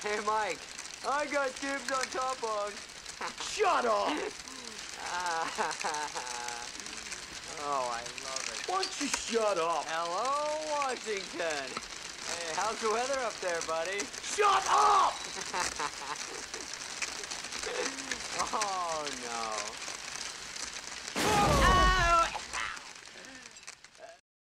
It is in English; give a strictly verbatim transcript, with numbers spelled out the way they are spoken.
Hey, Mike, I got dibs on top bunk. Shut up! Oh, I love it. Why don't you shut up? Hello, Washington. Hey, how's the weather up there, buddy? Shut up!